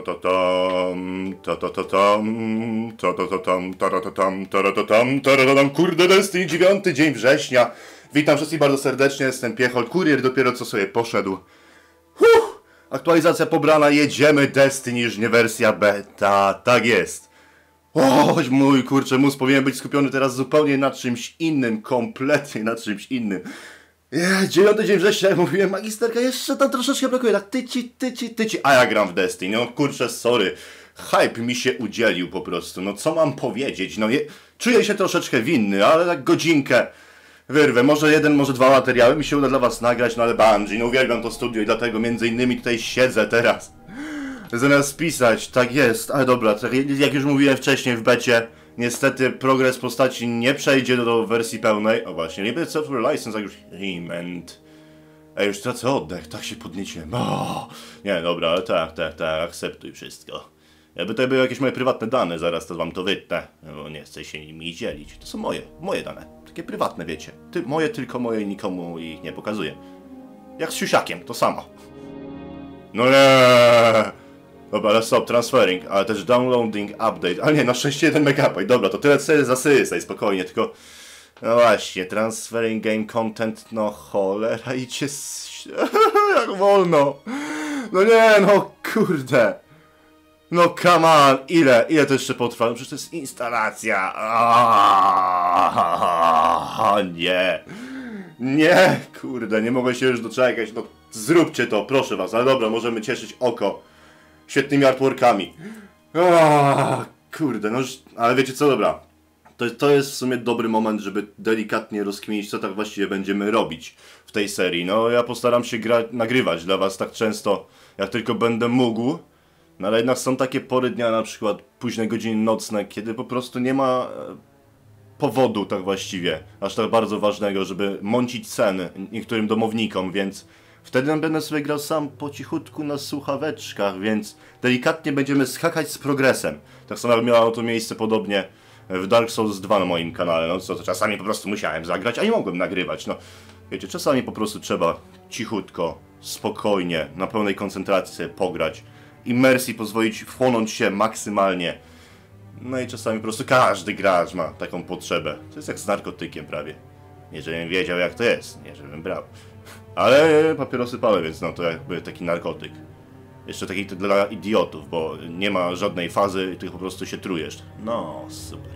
Kurde, Destiny, 9 dzień września. Witam wszystkich bardzo serdecznie, jestem Piechol, kurier dopiero co sobie poszedł. Aktualizacja pobrana, jedziemy, Destiny, już nie wersja beta, tak jest. Choć mój kurczę mózg powinien być skupiony teraz zupełnie na czymś innym, kompletnie na czymś innym. 9 dzień września, jak mówiłem, magisterka jeszcze tam troszeczkę brakuje, tak tyci, a ja gram w Destiny, no kurczę, sorry. Hype mi się udzielił po prostu, no co mam powiedzieć, no czuję się troszeczkę winny, ale tak godzinkę wyrwę, może jeden, może dwa materiały mi się uda dla was nagrać, no ale Bungie, no uwielbiam to studio i dlatego między innymi tutaj siedzę teraz. Zamiast pisać, tak jest, ale dobra, tak jak już mówiłem wcześniej w becie, niestety progres postaci nie przejdzie do wersji pełnej. O właśnie, Limited Software License, jak już Remand. Już tracę oddech, tak się podnieciłem. Nie, dobra, ale tak, akceptuj wszystko. Jakby to były jakieś moje prywatne dane, zaraz to wam to wytnę, bo nie chcę się nimi dzielić. To są moje dane, takie prywatne, wiecie. Moje, tylko moje i nikomu ich nie pokazuję. Jak z siusiakiem, to samo. No nie. Dobra, ale stop, transferring, ale też downloading, update, ale nie, na szczęście 1 MB, dobra, to tyle sobie zasysaj, spokojnie, tylko... No właśnie, transferring game content, no cholera, idźcie jak wolno. No nie, no kurde. No come on, ile to jeszcze potrwa? No przecież to jest instalacja. Nie, kurde, nie mogę się już doczekać, no zróbcie to, proszę was, ale dobra, możemy cieszyć oko świetnymi artworkami. Kurde, no ale wiecie co, dobra. To jest w sumie dobry moment, żeby delikatnie rozkminić, co tak właściwie będziemy robić w tej serii. No ja postaram się nagrywać dla was tak często, jak tylko będę mógł. No ale jednak są takie pory dnia, na przykład późne godziny nocne, kiedy po prostu nie ma powodu tak właściwie, aż tak bardzo ważnego, żeby mącić sen niektórym domownikom, więc wtedy będę sobie grał sam po cichutku na słuchaweczkach, więc delikatnie będziemy skakać z progresem. Tak samo miało to miejsce podobnie w Dark Souls 2 na moim kanale, no co to czasami po prostu musiałem zagrać, a nie mogłem nagrywać, no. Wiecie, czasami po prostu trzeba cichutko, spokojnie, na pełnej koncentracji sobie pograć. Immersji pozwolić wchłonąć się maksymalnie. No i czasami po prostu każdy gracz ma taką potrzebę. To jest jak z narkotykiem prawie. Nie żebym wiedział jak to jest, nie żebym brał. Ale papierosy palę, więc no to jakby taki narkotyk. Jeszcze taki dla idiotów, bo nie ma żadnej fazy, ty po prostu się trujesz. No, super.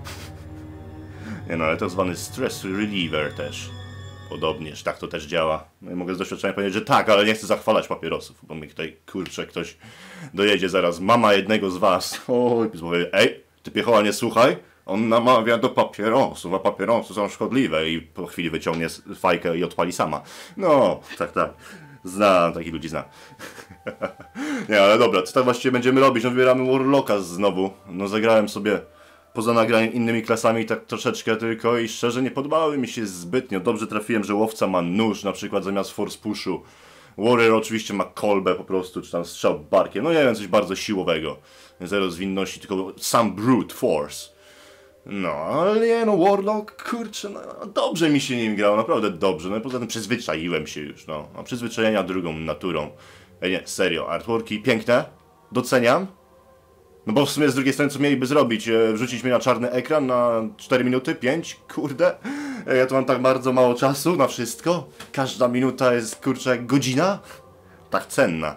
Nie no, ale tak zwany stress reliever też. Podobnież, tak to też działa. No i mogę z doświadczenia powiedzieć, że tak, ale nie chcę zachwalać papierosów, bo mi tutaj, kurczę, ktoś dojedzie zaraz. Mama jednego z was. Oj, powie, ej, ty Piechoła, nie słuchaj. On namawia do papierosów, a papierosy są szkodliwe i po chwili wyciągnie fajkę i odpali sama. No, tak. Znam, takich ludzi znam. Nie, ale dobra, co tak właściwie będziemy robić? No wybieramy Warlocka znowu. No zagrałem sobie poza nagraniem innymi klasami tak troszeczkę tylko i szczerze nie podobały mi się zbytnio. Dobrze trafiłem, że łowca ma nóż na przykład zamiast force pushu. Warrior oczywiście ma kolbę po prostu, czy tam strzał barkiem. No nie wiem, coś bardzo siłowego. Zero zwinności, tylko sam brute force. No, ale nie no, Warlock, kurczę, no dobrze mi się nim grał, naprawdę dobrze. No i poza tym przyzwyczaiłem się już, no. A przyzwyczajenia drugą naturą. Nie, serio, artworki piękne, doceniam. No bo w sumie z drugiej strony co mieliby zrobić? Wrzucić mnie na czarny ekran na 4 minuty? 5? Kurde. Ja tu mam tak bardzo mało czasu na wszystko. Każda minuta jest, kurczę, jak godzina. Tak cenna.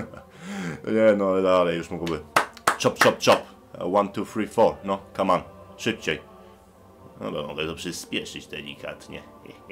Nie no, ale dalej już mogłoby. Chop. 1, 2, 3, 4. No, come on. Szybciej. No bo mogę to przyspieszyć delikatnie.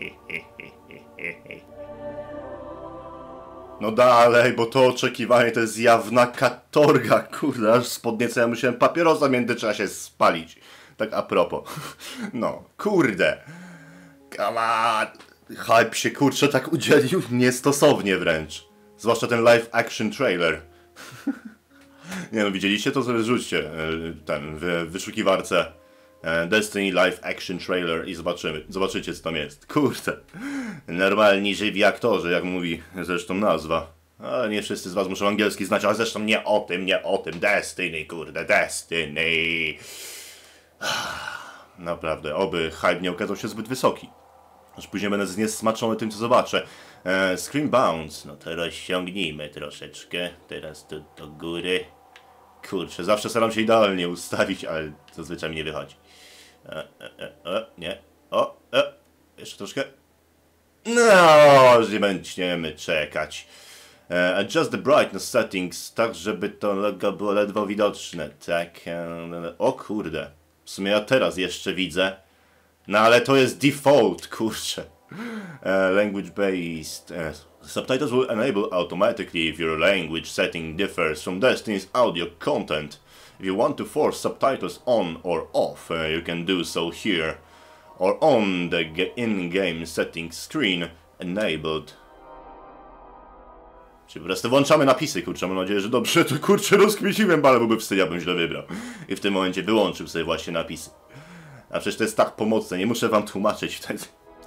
No dalej, bo to oczekiwanie to jest jawna katorga, kurde, aż z podniecenia musiałem papierosa w międzyczasie spalić. Tak a propos. No, kurde. Come on. Hype się, kurczę, tak udzielił niestosownie wręcz. Zwłaszcza ten live action trailer. Nie no, widzieliście to? Sobie rzućcie ten w wyszukiwarce Destiny live action trailer i zobaczycie co tam jest. Kurde. Normalni żywi aktorzy, jak mówi zresztą nazwa. Ale nie wszyscy z was muszą angielski znać, ale zresztą nie o tym. Destiny, kurde, Destiny. Naprawdę, oby hype nie okazał się zbyt wysoki. Aż później będę zniesmaczony tym, co zobaczę. Scream Bounce, no to rozciągnijmy troszeczkę. Teraz do góry. Kurczę, zawsze staram się idealnie ustawić, ale zazwyczaj mi nie wychodzi. Nie. Jeszcze troszkę. No, że nie będziemy czekać. Adjust the brightness settings, tak żeby to logo było ledwo widoczne, tak? O kurde, w sumie ja teraz jeszcze widzę. No ale to jest default, kurczę. Language based. Subtitles will enable automatically if your language setting differs from Destiny's audio content. If you want to force subtitles on or off, you can do so here. Or on the in-game settings screen enabled. Czyli po prostu włączamy napisy, kurczę, mam nadzieję, że dobrze to kurczę rozkmiciłem, ale byłby wstyd, ja bym źle wybrał. I w tym momencie wyłączył sobie właśnie napisy. A przecież to jest tak pomocne, nie muszę wam tłumaczyć wtedy.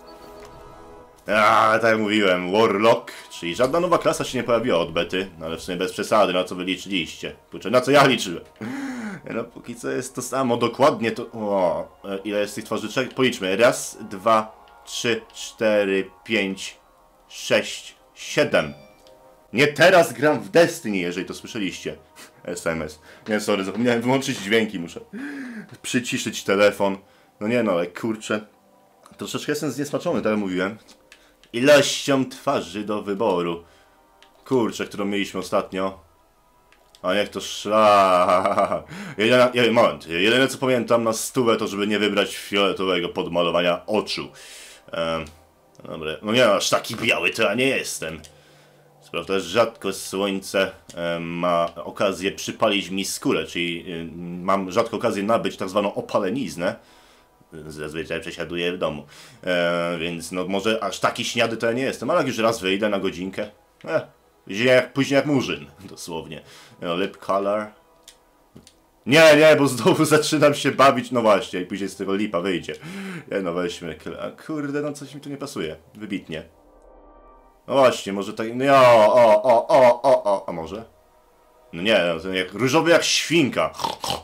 Tak jak mówiłem, Warlock, czyli żadna nowa klasa się nie pojawiła od bety, no ale w sumie bez przesady, na co wy liczyliście. Kurczę, na co ja liczyłem. No póki co jest to samo, dokładnie to... O, ile jest tych twarzyczek? Policzmy. Raz, 2, 3, 4, 5, 6, 7. Nie teraz gram w Destiny, jeżeli to słyszeliście. SMS. Nie, sorry, zapomniałem wyłączyć dźwięki, muszę przyciszyć telefon. No nie no, ale kurczę. Troszeczkę jestem zniesmaczony, tak jak mówiłem. Ilością twarzy do wyboru. Kurczę, którą mieliśmy ostatnio. A niech to szla. Moment. Jedyne co pamiętam na stówę to, żeby nie wybrać fioletowego podmalowania oczu. Dobra. No nie, aż taki biały to ja nie jestem. Prawda, rzadko słońce ma okazję przypalić mi skórę, czyli mam rzadko okazję nabyć tak zwaną opaleniznę. Zazwyczaj przesiaduję w domu. Więc no może aż taki śniady to ja nie jestem, ale jak już raz wyjdę na godzinkę. Później jak murzyn, dosłownie. Lip color. Nie, bo znowu zaczynam się bawić, no właśnie, i później z tego lipa wyjdzie. No weźmy, a kurde, no coś mi tu nie pasuje, wybitnie. No właśnie, może tak, no a może? No nie, no to jak różowy jak świnka.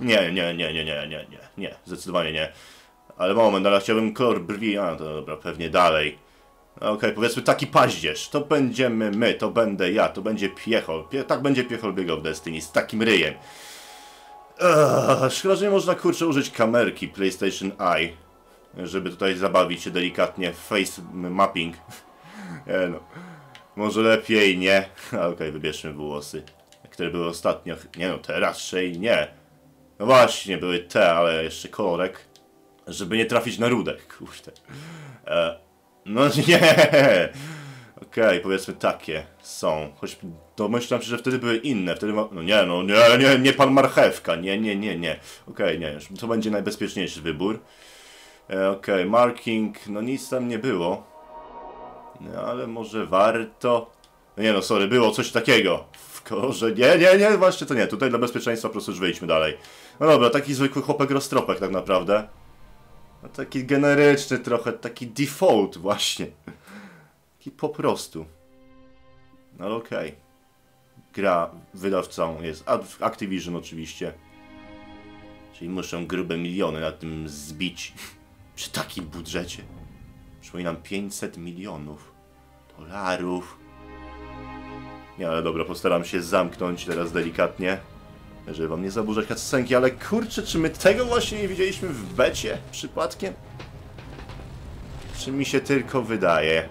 Nie, zdecydowanie nie. Ale moment, ale chciałbym kolor brwi, to dobra, pewnie dalej. Okej, powiedzmy taki paździerz, to będziemy my, to będę ja, to będzie Piechol. Tak będzie Piechol biegał w Destiny, z takim ryjem. Szkoda, że nie można, kurczę, użyć kamerki PlayStation Eye, żeby tutaj zabawić się delikatnie face mapping. Nie no, może lepiej nie. Okej, wybierzmy włosy, które były ostatnio. Nie no, te raczej nie. No właśnie, były te, ale jeszcze kolorek, żeby nie trafić na rudek, kurde. No nie. Okej, powiedzmy takie są. Choć domyślam się, że wtedy były inne. Wtedy nie pan marchewka. Nie. Okej, nie, już to będzie najbezpieczniejszy wybór. Okej, marking, no nic tam nie było. No ale może warto... No nie no, sorry, było coś takiego. W kolorze... Nie, właśnie to nie. Tutaj dla bezpieczeństwa po prostu już wyjdźmy dalej. No dobra, taki zwykły chłopek roztropek tak naprawdę. No taki generyczny trochę, taki default właśnie. Taki po prostu. No ale okej. Gra wydawcą jest Activision oczywiście. Czyli muszą grube miliony na tym zbić. Przy takim budżecie. Przypominam, 500 milionów dolarów. Nie, ale dobra, postaram się zamknąć teraz delikatnie, żeby wam nie zaburzać cutscenki, ale kurczę, czy my tego właśnie nie widzieliśmy w becie przypadkiem? Czy mi się tylko wydaje?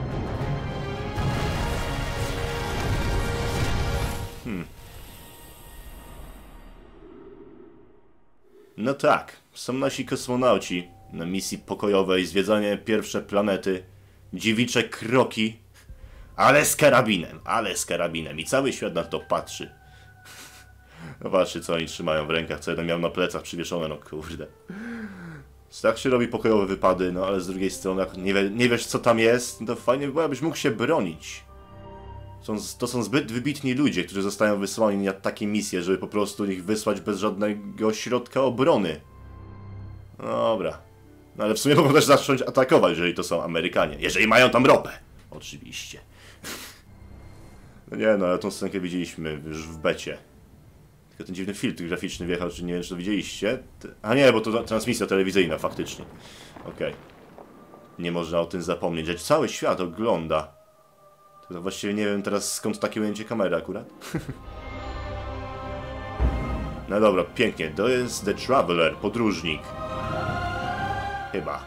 No tak, są nasi kosmonauci na misji pokojowej, zwiedzanie pierwsze planety, dziewicze kroki, ale z karabinem i cały świat na to patrzy. No patrzcie, co oni trzymają w rękach, co jeden miał na plecach przywieszone, no kurde. Tak się robi pokojowe wypady, no ale z drugiej strony, jak nie wiesz co tam jest, no to fajnie by było, abyś mógł się bronić. To są zbyt wybitni ludzie, którzy zostają wysłani na takie misje, żeby po prostu ich wysłać bez żadnego środka obrony. No dobra. No ale w sumie mogą też zacząć atakować, jeżeli to są Amerykanie. Jeżeli mają tam ropę. Oczywiście. No nie no, ale tą scenkę widzieliśmy już w becie. Tylko ten dziwny filtr graficzny wjechał, czy nie wiem, czy to widzieliście. A nie, bo to transmisja telewizyjna faktycznie. Okej. Nie można o tym zapomnieć, że cały świat ogląda. To właściwie nie wiem teraz skąd takie ujęcie kamery akurat. No dobra, pięknie. To jest The Traveler, podróżnik. Chyba.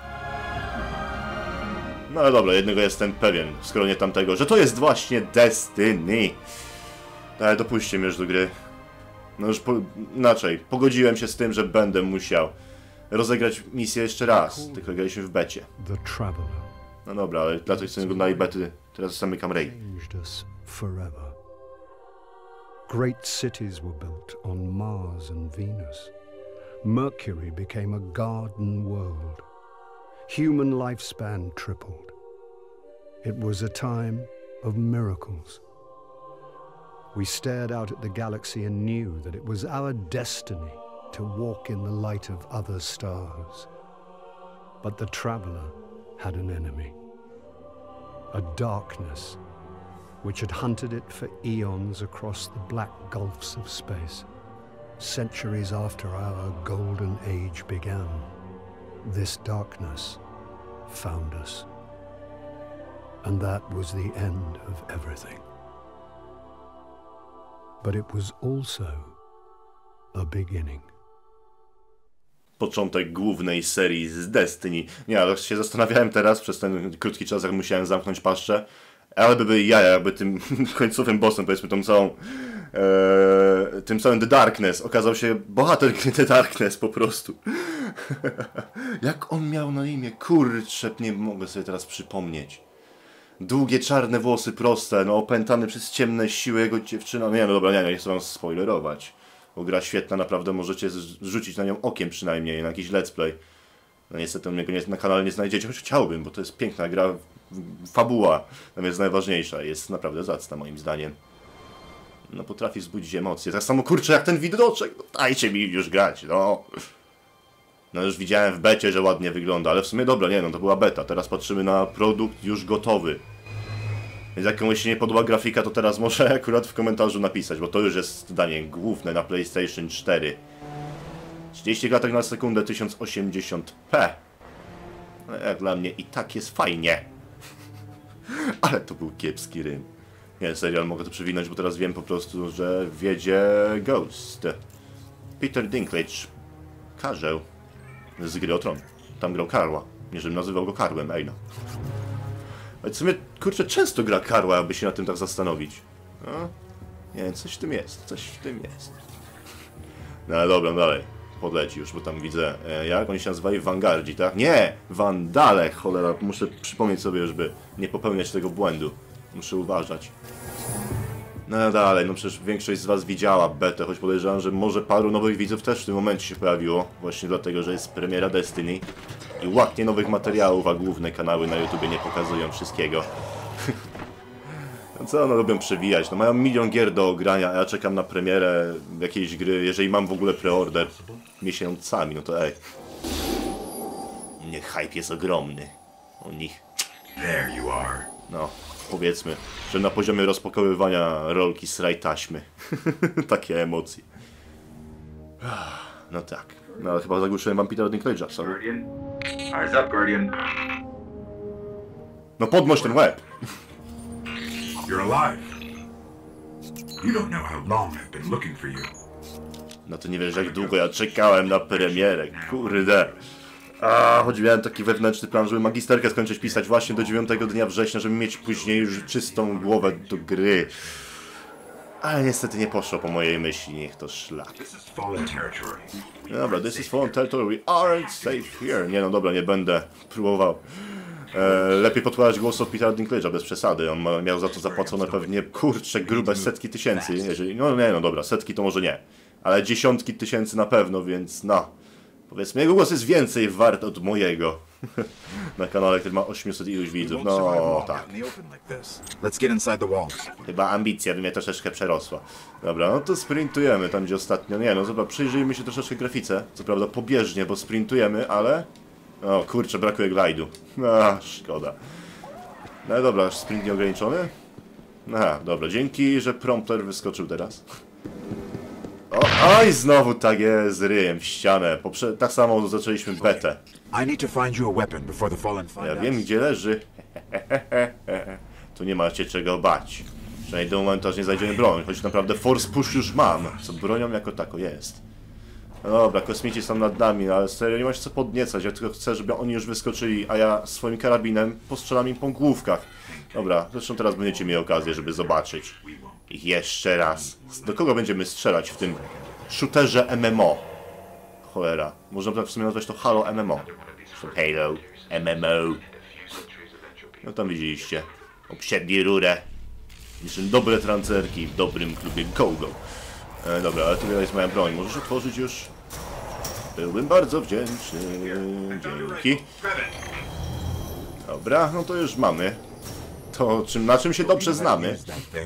No ale dobra, jednego jestem pewien, skoro nie tamtego, że to jest właśnie Destiny. Ale dopuśćcie mnie już do gry. No już inaczej, pogodziłem się z tym, że będę musiał rozegrać misję jeszcze raz, tylko graliśmy w becie. No dobra, ale dla tych, co nie oglądali bety, teraz zamykam rej. Great cities were built on Mars and Venus. Mercury became a garden world. Human lifespan tripled. It was a time of miracles. We stared out at the galaxy and knew that it was our destiny to walk in the light of other stars. But the traveler had an enemy, a darkness which had hunted it for eons across the black gulfs of space. Centuries after our golden age began, this darkness found us. And that was the end of everything. But it was also a beginning. Początek głównej serii z Destiny. Nie, ale się zastanawiałem teraz, przez ten krótki czas, jak musiałem zamknąć paszczę, ale by były jaja, jakby tym końcowym bossem, powiedzmy, tym całym The Darkness okazał się bohater gry The Darkness po prostu. Jak on miał na imię? Kurczę, nie mogę sobie teraz przypomnieć. Długie, czarne włosy, proste, no opętany przez ciemne siły jego dziewczyna. Nie, no dobra, nie chcę wam spoilerować. Bo gra świetna, naprawdę możecie rzucić na nią okiem przynajmniej, na jakiś let's play. No niestety mnie go na kanale nie znajdziecie, choć chciałbym, bo to jest piękna gra, fabuła, tam jest najważniejsza, jest naprawdę zacna moim zdaniem. No potrafi wzbudzić emocje, tak samo kurczę jak ten widoczek, no dajcie mi już grać, no. No już widziałem w becie, że ładnie wygląda, ale w sumie dobra, nie no, to była beta, teraz patrzymy na produkt już gotowy. Więc jak komuś się nie podoba grafika, to teraz może akurat w komentarzu napisać, bo to już jest zdanie główne na PlayStation 4. 30 klatek na sekundę, 1080p. No jak dla mnie i tak jest fajnie. Ale to był kiepski rym. Nie, serial mogę to przewinąć, bo teraz wiem po prostu, że wiedzie Ghost. Peter Dinklage. Karzeł. Z gry o Tron. Tam grał Karła. Nie, żebym nazywał go Karłem, ej no. Ale w sumie, kurczę, często gra Karła, aby się na tym tak zastanowić. No? Nie, coś w tym jest, coś w tym jest. No ale dobra, dalej. Podleci już, bo tam widzę, jak oni się nazywali? Vanguardzi, tak? Nie! Wandale, cholera, muszę przypomnieć sobie, żeby nie popełniać tego błędu. Muszę uważać. No dalej, no przecież większość z was widziała betę, choć podejrzewam, że może paru nowych widzów też w tym momencie się pojawiło. Właśnie dlatego, że jest premiera Destiny. I łaknie nowych materiałów, a główne kanały na YouTubie nie pokazują wszystkiego. No co, no lubią przewijać, no mają milion gier do ogrania, a ja czekam na premierę jakiejś gry, jeżeli mam w ogóle preorder miesiącami, no to ej. Niech hype jest ogromny. U nich. There you are. No, powiedzmy, że na poziomie rozpakowywania rolki z raj taśmy. Takie emocje. No tak. No ale chyba zagłuszyłem wam Petera Dinklage'a, sorry. Guardian. Eyes up, Guardian. No podnoś ten łeb! You're alive. You don't know how long I've been looking for you. No to nie wiesz jak długo ja czekałem na premierę, kurde. A, choć miałem taki wewnętrzny plan, żeby magisterkę skończyć pisać właśnie do 9 dnia września, żeby mieć później już czystą głowę do gry. Ale niestety nie poszło po mojej myśli, niech to szlak. This is fallen territory. No dobra, this is fallen territory, we aren't safe here. Nie no dobra, nie będę próbował. Lepiej podkładać głos od Petera Dinklage'a, bez przesady. On miał za to zapłacone pewnie, kurczę, grube setki tysięcy. Jeżeli, no nie, no dobra, setki to może nie. Ale dziesiątki tysięcy na pewno, więc no. Powiedzmy, jego głos jest więcej wart od mojego. Na kanale, który ma 800 iluś widzów. No tak. Let's get inside the walls. Chyba ambicja by mnie troszeczkę przerosła. Dobra, no to sprintujemy tam, gdzie ostatnio... Nie, no zobacz, przyjrzyjmy się troszeczkę grafice. Co prawda pobieżnie, bo sprintujemy, ale... O kurczę, brakuje glajdu. A, szkoda. No dobra, sprint nieograniczony? Aha, dobra, dzięki, że prompter wyskoczył teraz. O, oj, znowu tak jest, ryjem w ścianę. Tak samo zaczęliśmy betę. I need to find you a weapon before the fallen find Ja us. wiem, gdzie leży. Tu nie macie czego bać. Przynajmniej do momentu, aż nie znajdziemy broń, choć naprawdę force push już mam, co bronią jako tako jest. No dobra, kosmici są nad nami, ale serio nie ma się co podniecać. Ja tylko chcę, żeby oni już wyskoczyli, a ja swoim karabinem postrzelam im po główkach. Dobra, zresztą teraz będziecie mieli okazję, żeby zobaczyć ich jeszcze raz. Do kogo będziemy strzelać w tym shooterze MMO? Cholera, można w sumie nazwać to Halo MMO. Halo MMO. No tam widzieliście. Obsiedli rurę. Niczym dobre trancerki w dobrym klubie GoGo. Dobra, ale tutaj jest moja broń. Możesz otworzyć już? Byłbym bardzo wdzięczny. Dzięki. Dobra, no to już mamy. To na czym się dobrze znamy.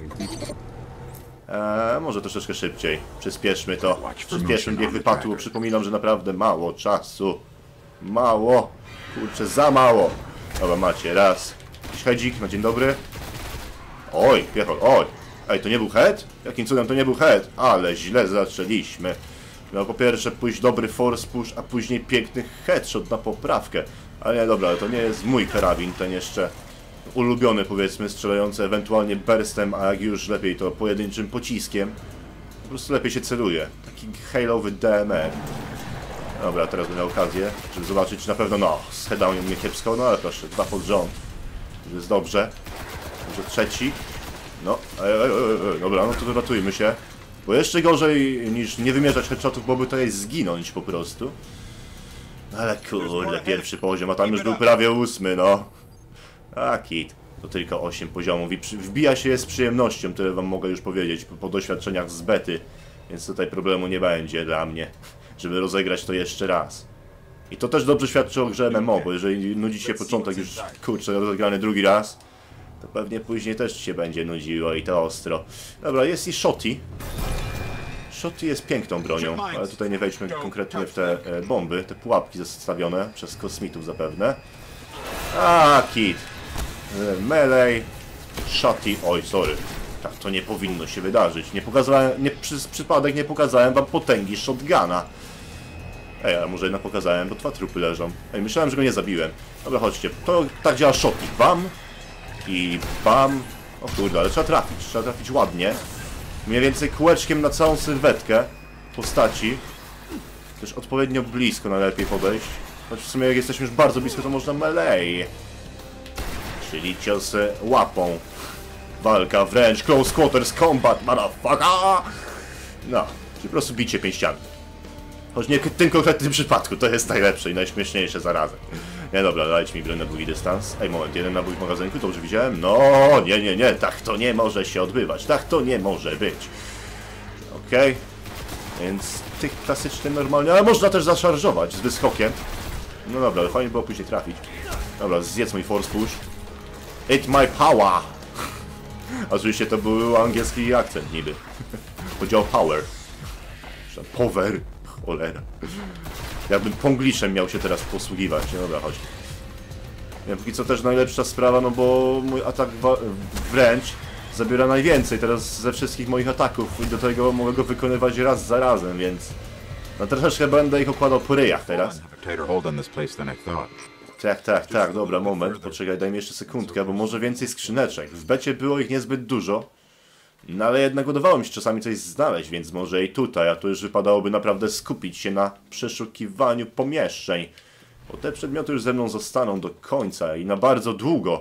Może troszeczkę szybciej. Przyspieszmy to. Przyspieszmy bieg wypadu. Przypominam, że naprawdę mało czasu. Mało. Kurczę, za mało. Dobra, macie. Raz. Jakiś hedzik na dzień dobry. Oj, piechol, oj. Ej, to nie był head? Jakim cudem to nie był head? Ale źle zaczęliśmy. Miał po pierwsze pójść dobry force push, a później piękny headshot na poprawkę. Ale nie, dobra, to nie jest mój karabin, ten jeszcze ulubiony, powiedzmy, strzelający ewentualnie burstem, a jak już lepiej to pojedynczym pociskiem. Po prostu lepiej się celuje. Taki halowy DMR. Dobra, teraz będę miał okazję, żeby zobaczyć, czy na pewno, no, z headowniem mnie kiepsko, no ale proszę, 2 pod rząd. To jest dobrze. Może trzeci. No, dobra, no to ratujmy się. Bo jeszcze gorzej niż nie wymierzać headshotów, byłoby tutaj zginąć po prostu. Ale kurde, pierwszy poziom, a tam już był prawie 8, no. A kit, to tylko 8 poziomów i wbija się z przyjemnością, tyle wam mogę już powiedzieć po doświadczeniach z bety. Więc tutaj problemu nie będzie dla mnie, żeby rozegrać to jeszcze raz. I to też dobrze świadczy o grze MMO, bo jeżeli nudzi się początek już, kurczę, rozegrany drugi raz, to pewnie później też się będzie nudziło i to ostro. Dobra, jest i Shotty. Shotty jest piękną bronią, ale tutaj nie wejdźmy konkretnie w te bomby, te pułapki zastawione przez kosmitów zapewne. A, kit. Melee. Shotty. Oj, sorry. Tak to nie powinno się wydarzyć. Nie pokazałem, przez przypadek nie pokazałem wam potęgi shotguna. Ej, ale może jednak pokazałem, bo 2 trupy leżą. Ej, myślałem, że go nie zabiłem. Dobra, chodźcie. To tak działa Shotty. Bam. I bam. O kurde, ale trzeba trafić ładnie. Mniej więcej kółeczkiem na całą sylwetkę postaci. Też odpowiednio blisko najlepiej podejść. Choć w sumie jak jesteśmy już bardzo blisko, to można melee. Czyli ciosy łapą. Walka wręcz, close quarters combat, motherfucker! No, czyli po prostu bicie pięściami. Choć nie w tym konkretnym przypadku, to jest najlepsze i najśmieszniejsze zarazem. Nie, dobra, dajcie mi broń na długi dystans. Ej, moment, jeden nabój w magazynku, dobrze widziałem? No, nie, tak to nie może się odbywać, tak to nie może być. Okej. Więc tych klasycznych normalnie, ale można też zaszarżować z wyskokiem. No dobra, ale fajnie było później trafić. Dobra, zjedz mój force push. Eat my power! Oczywiście to był angielski akcent niby. Chodzi o power. Power. Cholera. Jakbym pongliszem miał się teraz posługiwać. No dobra, chodź. Ja póki co też najlepsza sprawa, no bo mój atak wręcz zabiera najwięcej teraz ze wszystkich moich ataków i do tego mogę go wykonywać raz za razem, więc... No troszeczkę będę ich okładał po ryjach teraz. Tak, dobra, moment, poczekaj, daj mi jeszcze sekundkę, bo może więcej skrzyneczek. W becie było ich niezbyt dużo, no ale jednak udawało mi się czasami coś znaleźć, więc może i tutaj, a tu już wypadałoby naprawdę skupić się na przeszukiwaniu pomieszczeń. Bo te przedmioty już ze mną zostaną do końca i na bardzo długo.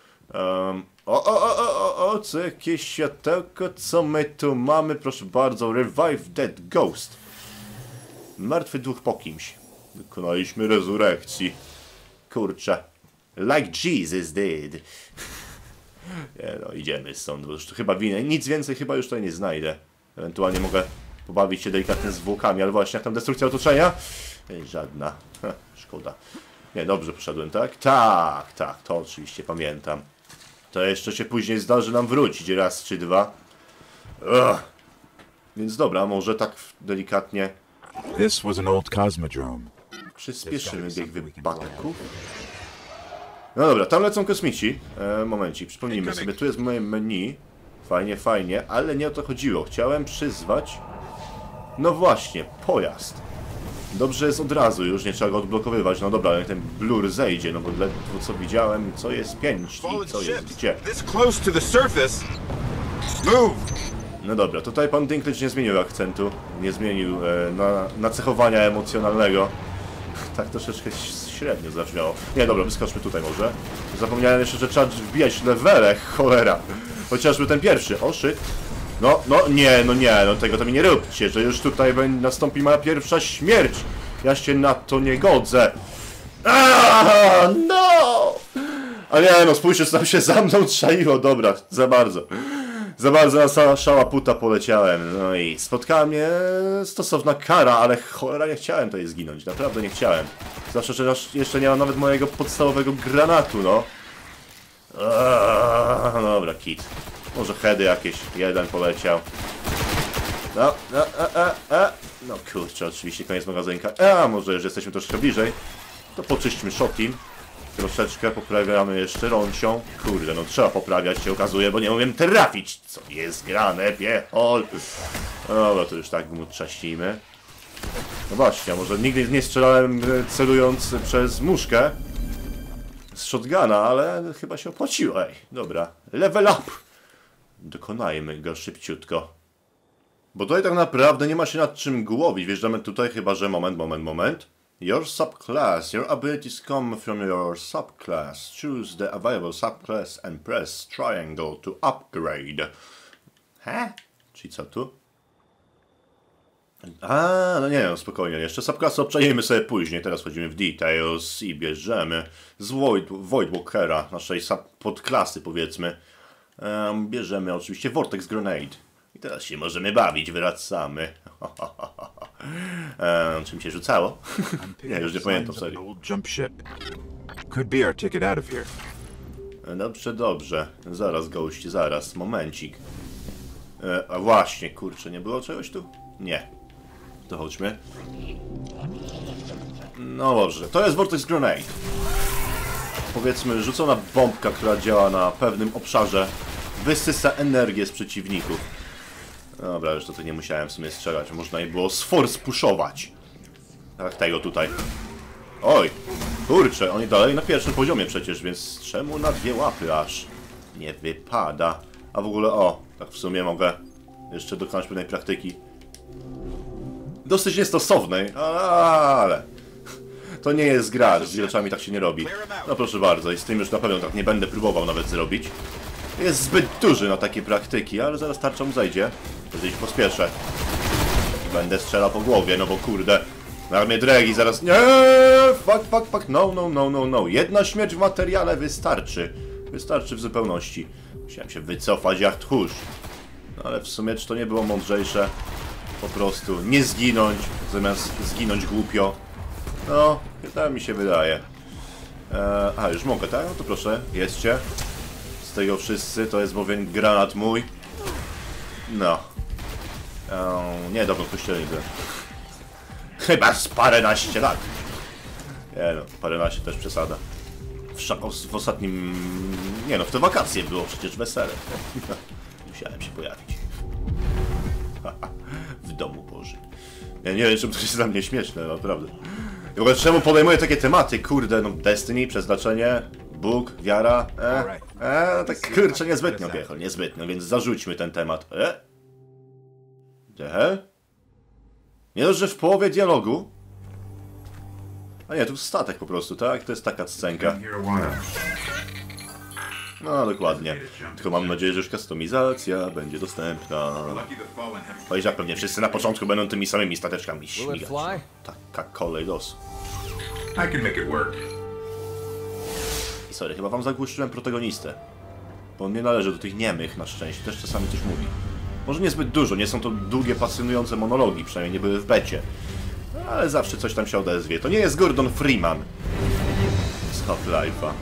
Co jakieś światełko, co my tu mamy? Proszę bardzo, Revive Dead Ghost. Martwy duch po kimś. Dokonaliśmy rezurekcji. Kurczę. Like Jesus did. Nie no, idziemy stąd, bo już to chyba winę. Nic więcej chyba już tutaj nie znajdę. Ewentualnie mogę pobawić się delikatnie zwłokami, ale właśnie jak tam destrukcja otoczenia? Żadna. Szkoda. Nie, dobrze poszedłem, tak? Tak, to oczywiście pamiętam. To jeszcze się później zdarzy nam wrócić raz czy dwa. Więc dobra, może tak delikatnie This was an old cosmodrome. przyspieszymy bieg wypadków. No dobra, tam lecą kosmici. Momencik, przypomnijmy sobie, tu jest moje menu. Fajnie, ale nie o to chodziło. Chciałem przyzwać... No właśnie, pojazd. Dobrze jest od razu, już nie trzeba go odblokowywać. No dobra, ale ten blur zejdzie, no bo ledwo co widziałem, co jest 5 i co jest gdzie. No dobra, tutaj pan Dinklage nie zmienił akcentu, nie zmienił nacechowania emocjonalnego. Tak troszeczkę średnio zabrzmiało. Nie, dobra, wyskoczmy tutaj może. Zapomniałem jeszcze, że trzeba wbijać levele, cholera. Chociażby ten pierwszy, o shit. No tego to mi nie róbcie, że już tutaj nastąpi moja pierwsza śmierć. Ja się na to nie godzę. No! A nie, no spójrzcie, co tam się za mną czaiło, dobra, za bardzo na szała puta poleciałem, no i spotkała mnie stosowna kara, ale cholera nie chciałem tutaj zginąć, naprawdę nie chciałem. Zawsze, że jeszcze nie mam nawet mojego podstawowego granatu, no. Dobra, kit. Może heady jakieś, jeden poleciał. No kurczę, oczywiście koniec magazynka. Może już jesteśmy troszkę bliżej, to poczyśćmy shot'im. Troszeczkę poprawiamy jeszcze rącią. Kurde, no trzeba poprawiać się okazuje, bo nie umiem trafić. Co jest grane, piechol. Dobra, to już tak trzaścimy. No właśnie, a może nigdy nie strzelałem celując przez muszkę z shotguna, ale chyba się opłaciło. Ej, dobra, level up. Dokonajmy go szybciutko. Bo tutaj tak naprawdę nie ma się nad czym głowić. Wjeżdżamy tutaj, chyba że moment. Your subclass. Your abilities come from your subclass. Choose the available subclass and press triangle to upgrade. Czyli co tu? No nie wiem, spokojnie. Jeszcze subclassy obczajemy sobie później. Teraz wchodzimy w details i bierzemy z Voidwalkera, naszej podklasy powiedzmy. Bierzemy oczywiście Vortex Grenade. I teraz się możemy bawić, wracamy. Czym się rzucało? Nie, już nie pamiętam, sorry. Dobrze. Zaraz, goście, zaraz. Momencik. A właśnie, kurczę, nie było czegoś tu? Nie. To chodźmy. No dobrze, to jest Vortex Grenade. Powiedzmy, rzucona bombka, która działa na pewnym obszarze. Wysysa energię z przeciwników. Dobra, już tutaj nie musiałem w sumie strzelać. Można je było sforce pushować. Tak, tego tutaj. Oj, kurczę, oni dalej na pierwszym poziomie przecież, więc czemu na dwie łapy aż? Nie wypada. A w ogóle, tak w sumie mogę jeszcze dokonać pewnej praktyki. Dosyć niestosownej, ale... To nie jest gra, z rzeczami tak się nie robi. No proszę bardzo, i z tym już na pewno tak nie będę próbował nawet zrobić. Jest zbyt duży na takie praktyki, ale zaraz tarcza mu zejdzie. Gdzieś pospieszę. Będę strzelał po głowie, no bo kurde. Na mnie dregi zaraz... Nie! Fuck. No. Jedna śmierć w materiale wystarczy. Wystarczy w zupełności. Musiałem się wycofać jak tchórz. No ale w sumie czy to nie było mądrzejsze? Po prostu nie zginąć, zamiast zginąć głupio. No, tak mi się wydaje. Już mogę, tak? No to proszę, jedźcie. Z tego wszyscy, to jest bowiem granat mój. No. Nie, dobra, w kościele idę. Chyba z paręnaście lat. Nie no, paręnaście też przesada. W ostatnim... Nie no, w te wakacje było przecież wesele. Musiałem się pojawić. W domu Bożym. Ja nie wiem, czemu to jest dla mnie śmieszne, naprawdę. W ogóle czemu podejmuję takie tematy? Kurde, no Destiny, przeznaczenie, Bóg, wiara. Tak kurczę, niezbytnio, piechol, niezbytnio, więc zarzućmy ten temat. Nie dość, że w połowie dialogu? A nie, tu statek po prostu, tak? To jest taka scenka. No, dokładnie. Tylko mam nadzieję, że już kustomizacja będzie dostępna. Chociaż jak pewnie wszyscy na początku będą tymi samymi stateczkami śmigać. Taka kolej losu. I sorry, chyba wam zagłuszczyłem protagonistę. Bo on nie należy do tych niemych, na szczęście. Też czasami coś mówi. Może niezbyt dużo, nie są to długie, pasjonujące monologi, przynajmniej nie były w becie. Ale zawsze coś tam się odezwie. To nie jest Gordon Freeman z Half-Life'a.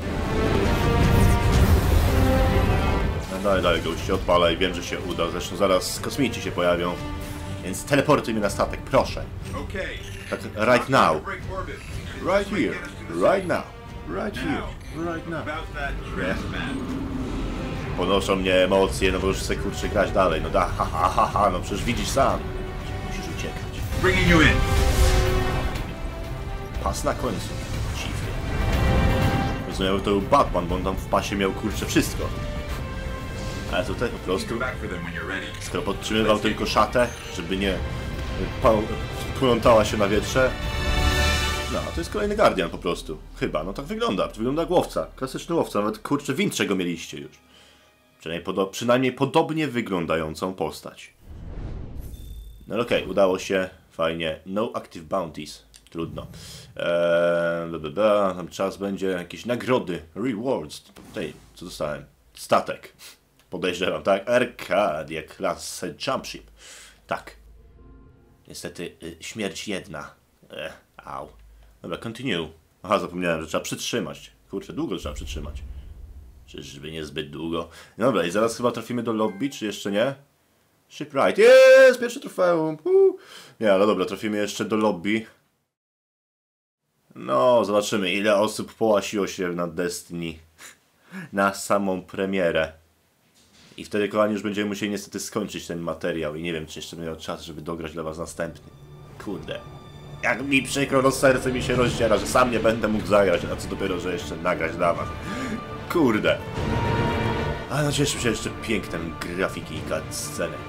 Dalej, goście, odpalaj, wiem, że się uda. Zresztą zaraz kosmici się pojawią. Więc teleportuj mnie na statek, proszę. Tak, right now. Right here. Right now. Right here. Right now. Nie. Ponoszą mnie emocje, no bo już chcę kurczę grać dalej. No no przecież widzisz sam. Musisz uciekać. Pas na końcu. Dziwnie. Rozumiem, że to był Batman, bo on tam w pasie miał kurczę wszystko. Ale tutaj po prostu, Go back for them when you're ready. skoro podtrzymywał tylko szatę, żeby nie plątała się na wietrze. No, to jest kolejny Guardian po prostu. Chyba, no tak wygląda. Wygląda jak łowca. Klasyczny łowca, nawet kurczę winczego mieliście już. Przynajmniej podobnie wyglądającą postać. No okej, udało się. Fajnie. No active bounties. Trudno. Tam czas będzie jakieś nagrody. Rewards. Tutaj, co dostałem? Statek. Podejrzewam, tak? Arcadia Class Jumpship. Tak. Niestety, śmierć jedna. Au. Dobra, continue. Aha, zapomniałem, że trzeba przytrzymać. Kurczę, długo trzeba przytrzymać. Czyżby niezbyt długo. Dobra, i zaraz chyba trafimy do lobby, czy jeszcze nie? Shipwright. Jest! Pierwszy trofeum. Nie, ale dobra, trafimy jeszcze do lobby. No, zobaczymy, ile osób połasiło się na Destiny. Na samą premierę. I wtedy, kochani, już będziemy musieli niestety skończyć ten materiał. I nie wiem, czy jeszcze będę miał czas, żeby dograć dla was następny. Kurde. Jak mi przykro, no serce mi się rozdziera, że sam nie będę mógł zagrać, a co dopiero, że jeszcze nagrać dla was. Kurde. Ale no cieszymy się jeszcze pięknem grafiki i cutscenek.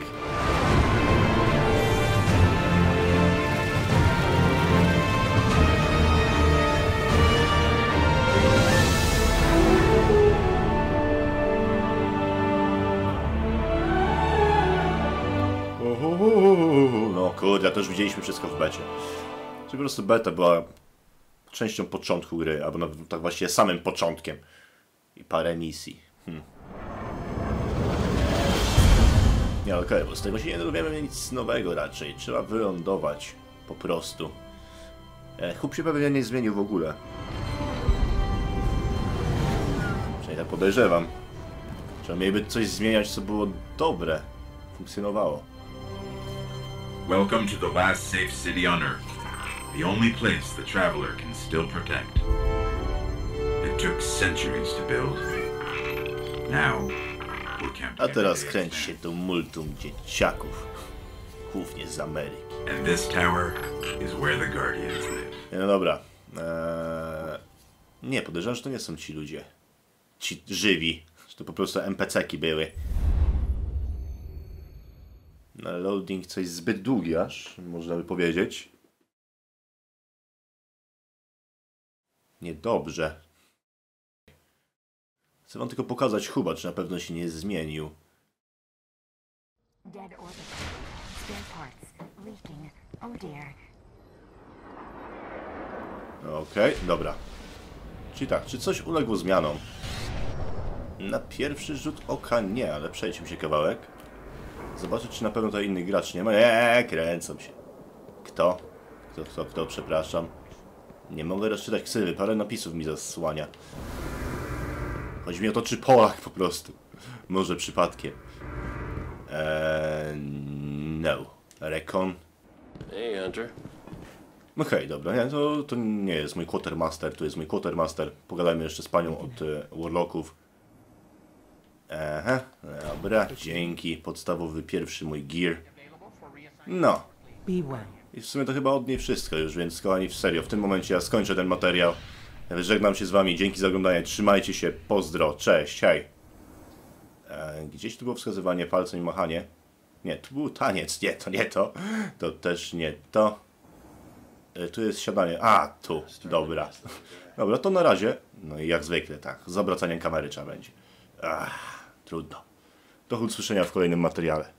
No kurde, to już widzieliśmy wszystko w becie. Czyli po prostu beta była częścią początku gry, albo tak właściwie samym początkiem. I parę misji. Nie, okej, bo z tego się nie dowiemy nic nowego raczej. Trzeba wylądować. Po prostu. Hub się pewnie nie zmienił w ogóle. Przynajmniej tak podejrzewam. Trzeba mieliby coś zmieniać, co było dobre. Funkcjonowało. Welcome to the last safe city on Earth. The only place the traveler can still protect. It took centuries to build. Now, we're counting A teraz every day kręci as się to multum dzieciaków. Głównie z Ameryki. And this tower is where the Guardians live. No dobra. Nie, podejrzewam, że to nie są ci ludzie. Ci żywi. Że to po prostu NPC-ki były. No, loading coś zbyt długi aż, można by powiedzieć. Niedobrze. Chcę wam tylko pokazać Huba, czy na pewno się nie zmienił. Dead orbit. Spare parts. Leaking. Oh dear. Okej, dobra. Czyli tak, czy coś uległo zmianom? Na pierwszy rzut oka nie, ale przejdźmy się kawałek. Zobaczyć, czy na pewno to inny gracz nie ma. Kręcą się. Kto? Kto? Przepraszam. Nie mogę rozczytać ksywy, parę napisów mi zasłania. Chodzi mi o to, czy Polak po prostu. Może przypadkiem. No. Recon. Hey, Hunter. Okej, dobra, nie, to nie jest mój quartermaster, to jest mój quartermaster. Pogadajmy jeszcze z panią od Warlocków. Aha, dobra, dzięki. Podstawowy pierwszy mój gear. No. I w sumie to chyba od niej wszystko już, więc kochani, w serio, w tym momencie ja skończę ten materiał. Żegnam się z wami, dzięki za oglądanie, trzymajcie się, pozdro, cześć, hej. Gdzieś tu było wskazywanie palcem i machanie. Nie, tu był taniec, nie, to nie to. To też nie to. Tu jest siadanie, a, tu, dobra. Dobra, to na razie. No i jak zwykle, tak, z obracaniem kamery trzeba będzie. Trudno. Do usłyszenia w kolejnym materiale.